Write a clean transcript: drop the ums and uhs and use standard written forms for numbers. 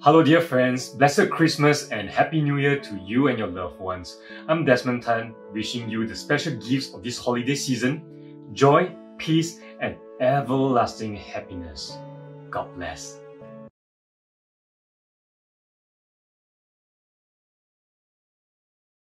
Hello dear friends, blessed Christmas and Happy New Year to you and your loved ones. I'm Desmond Tan, wishing you the special gifts of this holiday season, joy, peace and everlasting happiness. God bless.